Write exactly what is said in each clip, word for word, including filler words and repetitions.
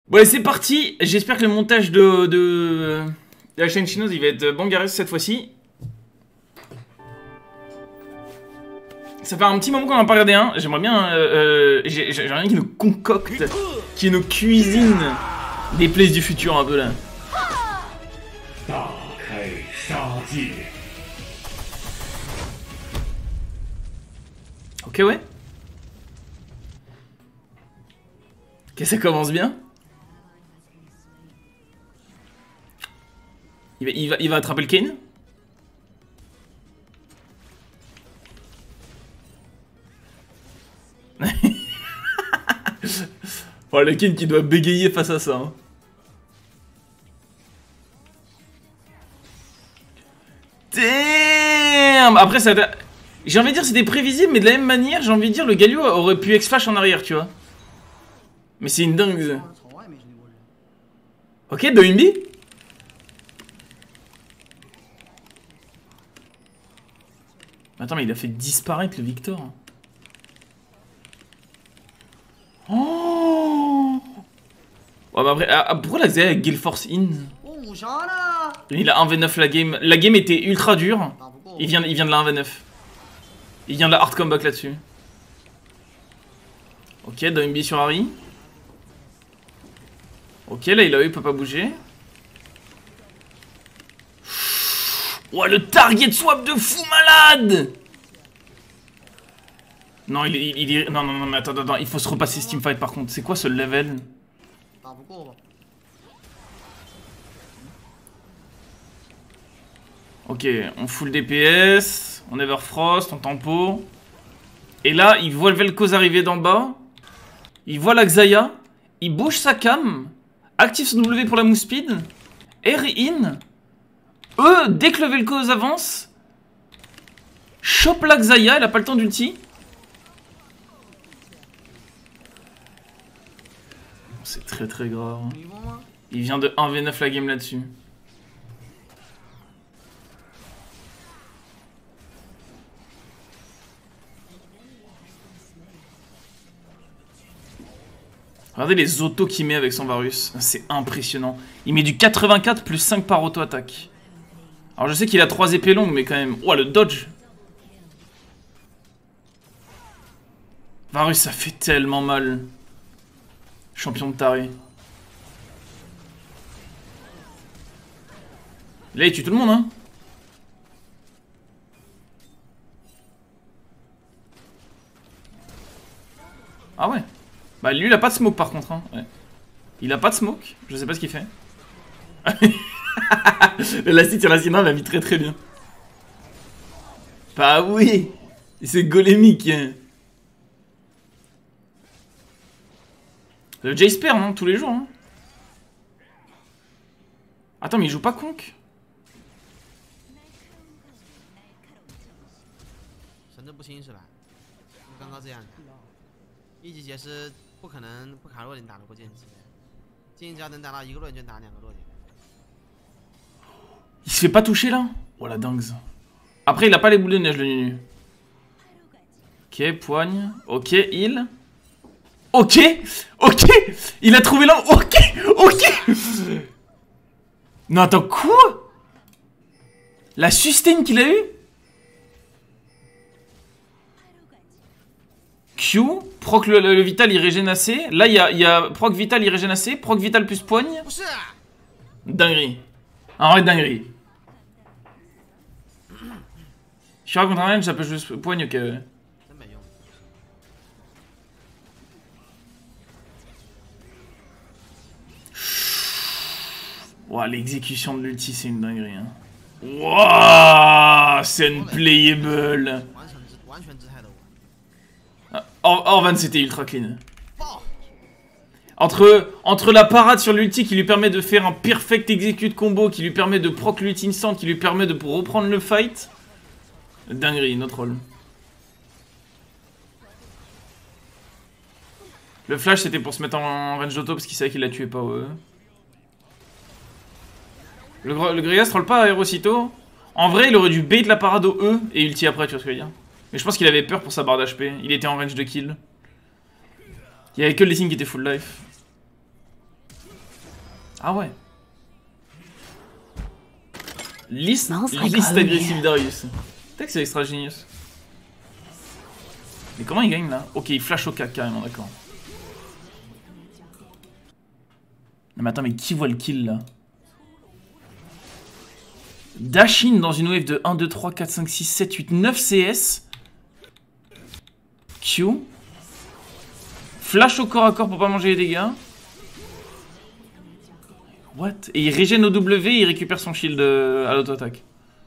Bon allez c'est parti, j'espère que le montage de, de, de la chaîne chinoise il va être bangaré cette fois-ci. Ça fait un petit moment qu'on en a pas regardé un, j'aimerais bien, euh, euh, j'aimerais bien qu'il nous concocte, qu'il nous cuisine des plays du futur un peu là. Ok ouais. Ok ça commence bien. Il va, il va, il va attraper le Kane. Oh, le Kane qui doit bégayer face à ça. Hein. Damn. Après, ça. J'ai envie de dire c'était prévisible, mais de la même manière, j'ai envie de dire le Galio aurait pu X-Flash en arrière, tu vois. Mais c'est une dingue. Ok, Doinbi. Attends, mais il a fait disparaître le Victor. Oh. Ouais, bah après, ah, pourquoi la Xayah avec Gale Force In? Il a un v neuf la game. La game était ultra dure. Il vient, il vient de la un v neuf. Il vient de la hard comeback là-dessus. Ok, Doinbi sur Harry. Ok, là il a eu, il peut pas bouger. Ouah, le target swap de fou malade. Non, il est, il est... Non, non, non, mais attends, attends, il faut se repasser ce teamfight par contre. C'est quoi ce level? Ok, on full D P S, on Everfrost, on tempo. Et là, il voit le Vel'Koz arriver d'en bas. Il voit la Xayah. Il bouge sa cam. Active son W pour la move speed. R in. E, dès que le Vel'Koz avance. Chope la Xayah, elle a pas le temps d'ulti. C'est très très grave. Il vient de un v neuf la game là-dessus. Regardez les autos qu'il met avec son Varus. C'est impressionnant. Il met du quatre-vingt-quatre plus cinq par auto-attaque. Alors je sais qu'il a trois épées longues, mais quand même... Oh, le dodge. Varus, ça fait tellement mal. Champion de taré. Là, il tue tout le monde, hein. Ah ouais. Bah lui, il a pas de smoke par contre. Hein. Ouais. Il a pas de smoke. Je sais pas ce qu'il fait. Le Lassie Tiracina l'a mis très très bien. Bah oui. C'est golémique. Hein. Le Jace perd, non? Tous les jours. Hein. Attends, mais il joue pas conque. Il se fait pas toucher là? Oh la dingue. Après il a pas les boules de neige le Nunu. Ok, poigne. Ok, heal. Ok. Ok. Il a trouvé l'angle. Ok. Ok. Non attends, quoi? La sustain qu'il a eu? Q, proc le, le, le vital il régène assez. Là il y a, y a proc vital il régène assez. Proc vital plus poigne. Dinguerie. En vrai dinguerie. Je suis contre un range, ça peut juste poigne, ok. Ouah, l'exécution de l'ulti c'est une dinguerie. Hein. Wouah, c'est unplayable. Orvan c'était ultra clean. Entre, entre la parade sur l'ulti qui lui permet de faire un perfect execute combo, qui lui permet de proc l'ulti instant, qui lui permet de reprendre le fight. Dinguerie, notre rôle. Le flash c'était pour se mettre en range d'auto parce qu'il savait qu'il la tuait pas. Ouais. Le, le Gragas troll pas Aerosito. En vrai il aurait dû bait la parade au E et ulti après, tu vois ce que je veux dire. Mais je pense qu'il avait peur pour sa barre d'H P. Il était en range de kill. Il y avait que le Lessing qui était full life. Ah ouais. Liste, like liste agressive Darius. Peut-être que c'est extra genius. Mais comment il gagne là? Ok, il flash au cac carrément, d'accord. Non mais attends, mais qui voit le kill là? Dash in dans une wave de un, deux, trois, quatre, cinq, six, sept, huit, neuf C S. Q. Flash au corps à corps pour pas manger les dégâts. What? Et il régène au W et il récupère son shield à l'auto-attaque.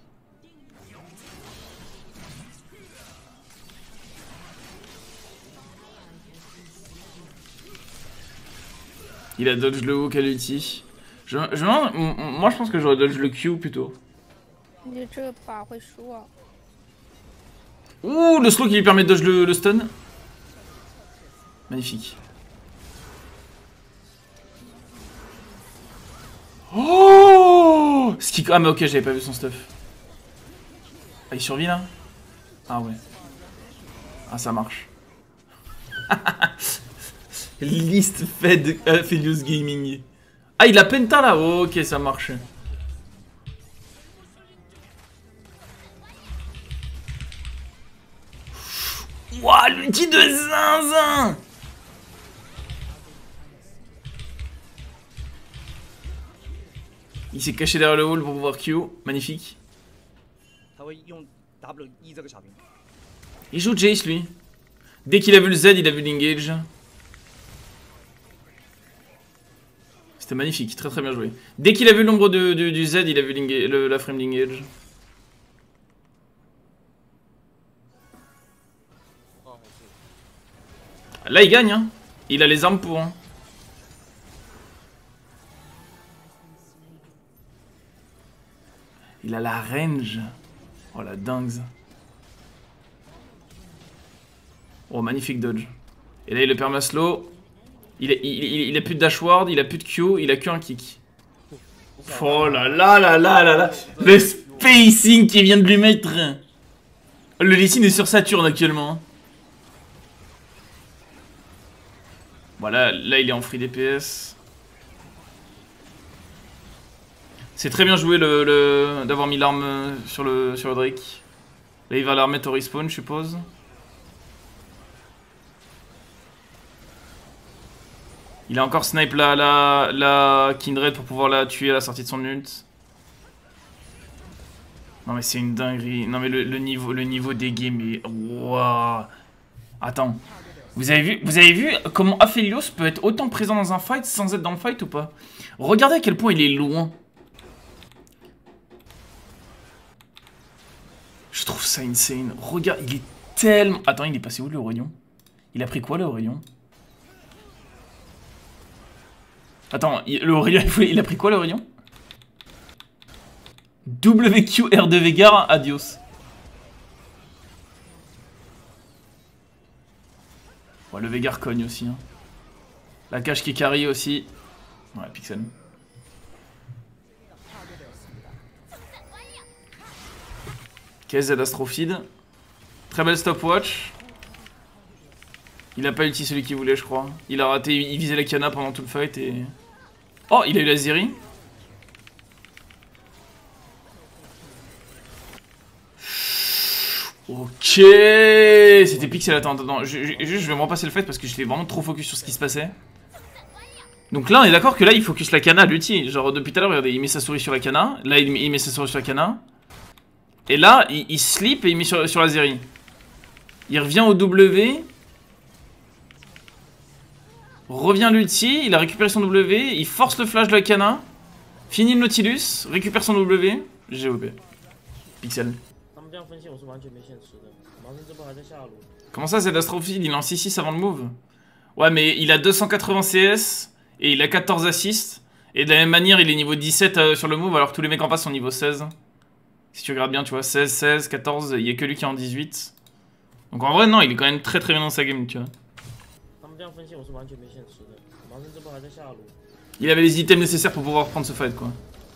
Il a dodge le hook à l'ulti. Je, je, moi je pense que j'aurais dodge le Q plutôt. Ouh, le slow qui lui permet de dodge le, le stun. Magnifique. Oh, qui... Ah mais ok, j'avais pas vu son stuff. Ah, il survit là? Ah ouais. Ah, ça marche. Liste fed euh, Felius Gaming. Ah, il a penta là? Oh, ok, ça marche. Wouah, l'ulti de zinzin! Il s'est caché derrière le wall pour pouvoir Q. Magnifique. Il joue Jace lui. Dès qu'il a vu le Z, il a vu l'engage. C'était magnifique, très très bien joué. Dès qu'il a vu l'ombre du Z, il a vu le, la frame d'engage. Là il gagne hein. Il a les armes pour hein. Il a la range. Oh la dingue. Oh magnifique dodge. Et là il le perma slow. Il a, il, il, il a plus de dashward, il a plus de Q, il a que un kick. Oh là là là là là là. Le spacing qui vient de lui mettre. Le Lee Sin est sur Saturne actuellement. Voilà, là il est en free D P S. C'est très bien joué le, le d'avoir mis l'arme sur le, sur le Drake. Là il va la remettre au respawn je suppose. Il a encore snipe la, la, la Kindred pour pouvoir la tuer à la sortie de son ult. Non mais c'est une dinguerie. Non mais le, le, niveau, le niveau des games est... Waouh. Attends. Vous avez, vu, vous avez vu comment Aphelios peut être autant présent dans un fight sans être dans le fight ou pas? Regardez à quel point il est loin. Je trouve ça insane. Regarde, il est tellement... Attends, il est passé où le Aurélien? Il a pris quoi le Aurélien? Attends, le Aurélien, il a pris quoi le Aurélien? W Q R de Vegar, adios. Ouais, le Vegar cogne aussi. Hein. La cage qui carry aussi. Ouais, Pixel. Ok, Z Astrofeed. Très belle stopwatch. Il a pas ulti celui qu'il voulait, je crois. Il a raté, il visait la Kana pendant tout le fight et... Oh, il a eu la Zeri. Ok, c'était Pixel. Attends, attends, je, je, je vais me repasser le fight parce que j'étais vraiment trop focus sur ce qui se passait. Donc là, on est d'accord que là, il focus la Kana à l'ulti. Genre, depuis tout à l'heure, regardez, il met sa souris sur la Kana. Là, il, il met sa souris sur la Kana. Et là, il, il slip et il met sur, sur la Zeri. Il revient au W. Revient l'ulti, il a récupéré son W, il force le flash de la Kana, finit le Nautilus, récupère son W, G O P. Pixel. Comment ça c'est d'Astrophile? Il est en six six avant le move. Ouais mais il a deux cent quatre-vingts C S et il a quatorze assists. Et de la même manière il est niveau dix-sept euh, sur le move alors que tous les mecs en face sont niveau seize. Si tu regardes bien tu vois, seize, seize, quatorze, il n'y a que lui qui est en dix-huit. Donc en vrai non, il est quand même très très bien dans sa game tu vois. Il avait les items nécessaires pour pouvoir prendre ce fight quoi.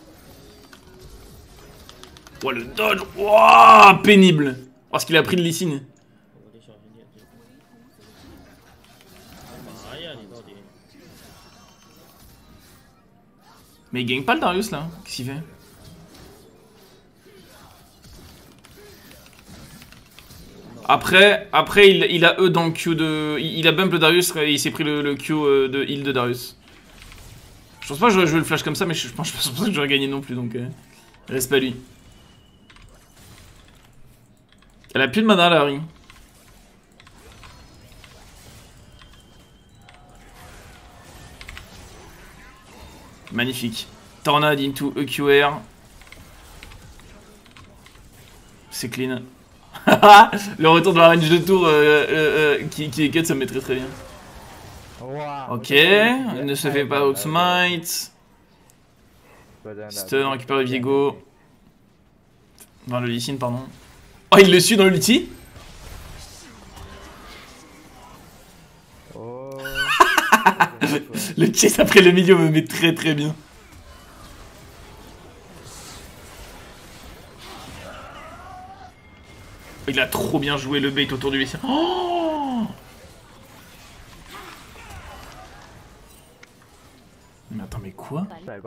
Oh le dodge, oh, pénible. Parce qu'il a pris de Lee Sin. Mais il gagne pas le Darius là. Qu'est-ce qu'il fait? Après, après il, il a E dans le Q de... Il, il a bump le Darius et il s'est pris le, le Q de heal de Darius. Je pense pas que j'aurais joué le flash comme ça, mais je pense, je pense pas que j'aurais gagné non plus, donc... Euh, reste pas lui. Elle a plus de mana, Larry. Magnifique. Tornade into E Q R. C'est clean. Le retour de la range de tour euh, euh, euh, qui, qui est cut, ça me met très très bien. Ok, il ne se fait pas outsmite. Stun, récupère le Viego. Enfin, le Lee Sin, pardon. Oh, il le suit dans l'ulti. Le chase après le milieu me met très très bien. Il a trop bien joué le bait autour du Lee Sin. Oh, mais attends, mais quoi?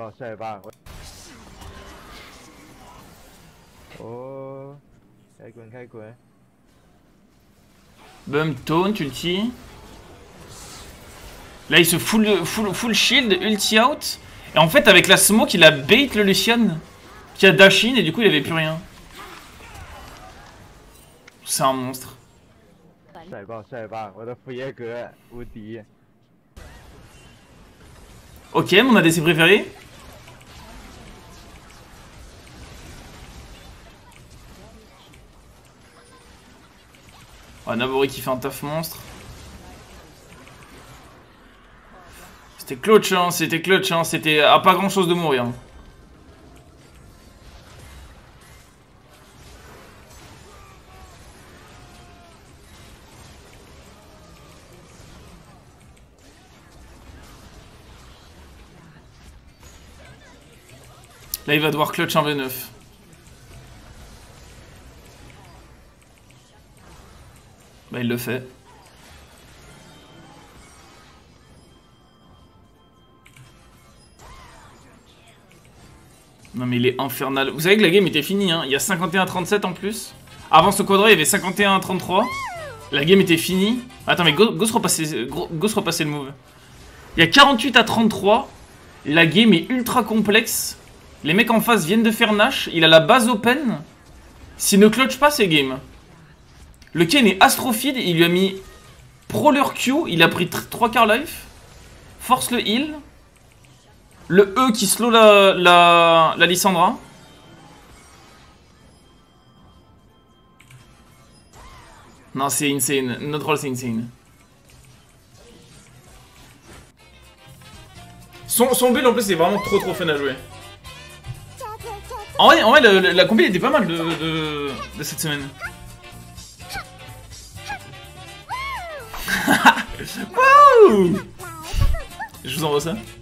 Bum, taunt, ulti. Là, il se full, full, full shield, ulti out. Et en fait, avec la smoke, il a bait le Lucian qui a dash in et du coup, il avait plus rien. C'est un monstre. Ok, mon A D C préféré. Oh, Nabori qui fait un taf monstre. C'était clutch, hein, c'était clutch, hein, c'était à pas grand chose de mourir. Là, il va devoir clutch un V neuf. Bah, il le fait. Non, mais il est infernal. Vous savez que la game était finie, hein. Il y a cinquante et un à trente-sept en plus. Avant ce quadra, il y avait cinquante et un à trente-trois. La game était finie. Attends, mais go, go, se repasser, go, go se repasser le move. Il y a quarante-huit à trente-trois. La game est ultra complexe. Les mecs en face viennent de faire Nash. Il a la base open. S'il ne clutch pas, c'est game. Le Ken est astrophied. Il lui a mis Prowler Q. Il a pris trois quarts life. Force le heal. Le E qui slow la, la, la Lissandra. Non, c'est insane. Notre rôle, c'est insane. Son, son build, en plus, c'est vraiment trop trop fun à jouer. En vrai, en vrai le, le, la combi était pas mal de, de, de cette semaine. Wouh! Je vous envoie ça.